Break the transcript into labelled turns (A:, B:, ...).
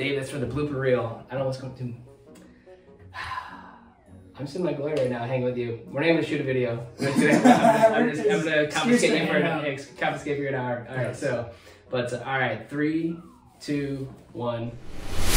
A: Dave, that's for the blooper reel. I don't know what's going to... I'm just in my glory right now, hanging with you. We're not even gonna shoot a video. I'm gonna confiscate you for an hour. All right, so, but all right, 3, 2, 1.